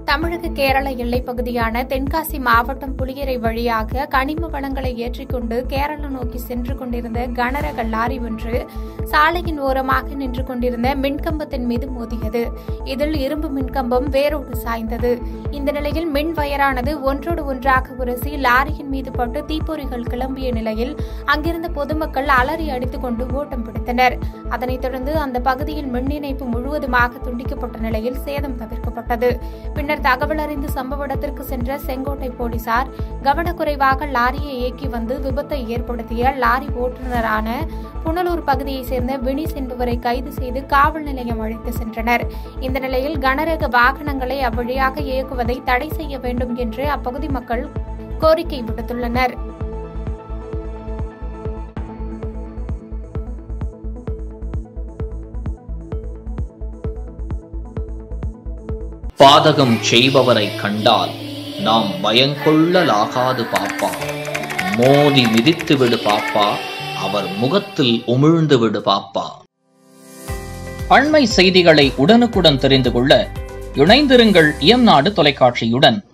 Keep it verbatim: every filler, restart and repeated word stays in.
தமிழக கேரள எல்லைப் பகுதியான தென்காசி மாவட்டம் புளியரை வழியாக கனிம வளங்களை ஏற்றிக்கொண்டு கேரளம் நோக்கி சென்று கொண்டிருந்த கனரக லாரி ஒன்று சாலையின் ஓரமாக நின்று கொண்டிருந்த மின்கம்பத்தின் மீது மோதியது. இதில் இரும்பு மின்கம்பம் வேரோடு சாய்ந்தது. இந்த நிலையில் மின் வயரானது ஒன்றோடு ஒன்றாக உரசி லாரியின் மீது பட்டு தீப்பொறிகள் கிளம்பிய நிலையில் அங்கிருந்த பொதுமக்கள் அலறி அடித்துக் கொண்டு ஓட்டம் பிடித்தனர். அதனைத் தொடர்ந்து அந்த பகுதியில் மின் இணைப்பு முழுவதுமாக துண்டிக்கப்பட்ட நிலையில் சேதம் தவிர்க்கப்பட்டது. பின்னர் தகவல் அறிந்து சம்பவ இடத்திற்கு சென்ற செங்கோட்டை போலீசார் கவனக்குறைவாக லாரியை இயக்கி வந்து விபத்தை ஏற்படுத்திய லாரி ஓட்டுநரான புனலூர் பகுதியைச் சேர்ந்த வினிஸ் என்பவரை கைது செய்து காவல் நிலையம் அழைத்து சென்றனர். இந்த நிலையில் கனரக வாகனங்களை அவ்வழியாக இயக்குவதை தடை செய்ய வேண்டும் என்று அப்பகுதி மக்கள் கோரிக்கை விடுத்துள்ளனர். பாதகம் செய்பவரை கண்டால் நாம் பயங்கொள்ளலாகாது பாப்பா. மோதி மிதித்து விடு பாப்பா, அவர் முகத்தில் உமிழ்ந்து விடு பாப்பா. அண்மை செய்திகளை உடனுக்குடன் தெரிந்து கொள்ள இணைந்திருங்கள் இயம்நாடு தொலைக்காட்சியுடன்.